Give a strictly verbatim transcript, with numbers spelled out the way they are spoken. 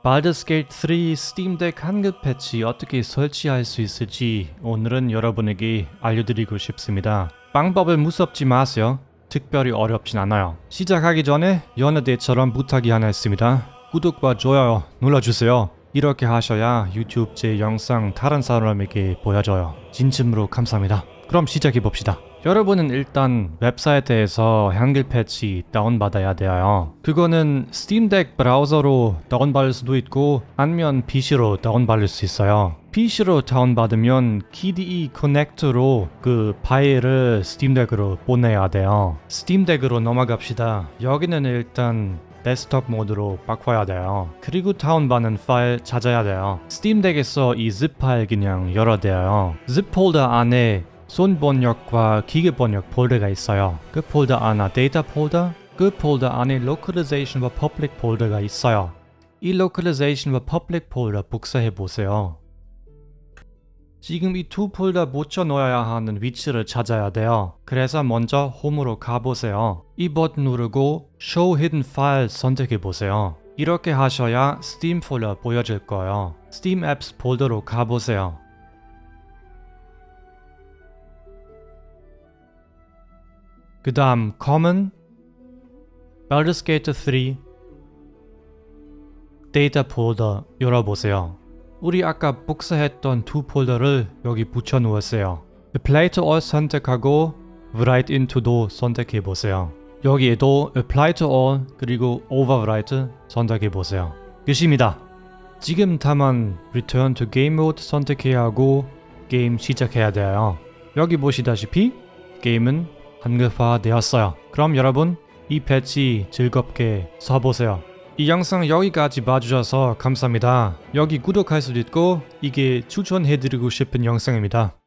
Baldur's Gate 쓰리 스팀덱 한글 패치 어떻게 설치할 수 있을지 오늘은 여러분에게 알려드리고 싶습니다. 방법을 무섭지 마세요. 특별히 어렵진 않아요. 시작하기 전에 여느 때처럼 부탁이 하나 있습니다. 구독과 좋아요 눌러주세요. 이렇게 하셔야 유튜브 제 영상 다른 사람에게 보여줘요. 진심으로 감사합니다. 그럼 시작해봅시다. 여러분은 일단 웹사이트에서 한글 패치 다운받아야 돼요. 그거는 스팀덱 브라우저로 다운받을 수도 있고 아니면 피시로 다운받을 수 있어요. 피시로 다운받으면 케이디이 커넥터로 그 파일을 스팀덱으로 보내야 돼요. 스팀덱으로 넘어갑시다. 여기는 일단 데스크톱 모드로 바꿔야 돼요. 그리고 다운받은 파일 찾아야 돼요. 스팀덱에서 이 zip 파일 그냥 열어야 돼요. zip 폴더 안에 손번역과 기계번역 폴더가 있어요. 그 폴더 안에 데이터 폴더, 그 폴더 안에 로컬리제이션과 퍼블릭 폴더가 있어요. 이 로컬리제이션과 퍼블릭 폴더 복사해보세요. 지금 이 두 폴더 붙여놓아야 하는 위치를 찾아야 돼요. 그래서 먼저 홈으로 가보세요. 이 버튼 누르고 Show Hidden File 선택해보세요. 이렇게 하셔야 스팀 폴더 보여질 거예요. 스팀 앱스 폴더로 가보세요. 그 다음 Common, Baldur's Gate 쓰리, 데이터 폴더 열어보세요. 우리 아까 복사했던 두 폴더를 여기 붙여놓았어요. Apply to All 선택하고 Write Into도 선택해보세요. 여기에도 Apply to All 그리고 Overwrite 선택해보세요. 끝입니다. 지금 다만 Return to Game Mode 선택해야 하고 게임 시작해야 돼요. 여기 보시다시피 게임은 한글화 되었어요. 그럼 여러분 이 패치 즐겁게 써보세요. 이 영상 여기까지 봐주셔서 감사합니다. 여기 구독할 수도 있고 이게 추천해드리고 싶은 영상입니다.